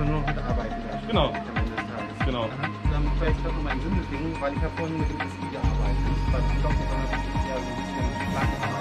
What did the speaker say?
man nur noch mit arbeiten darf. Genau. Am Ende des Tages. Genau. Dann vielleicht noch mal ein Sinnesding, weil ich habe vorhin mit dem SI gearbeitet. Beim Andocken, sondern ja so ein bisschen lange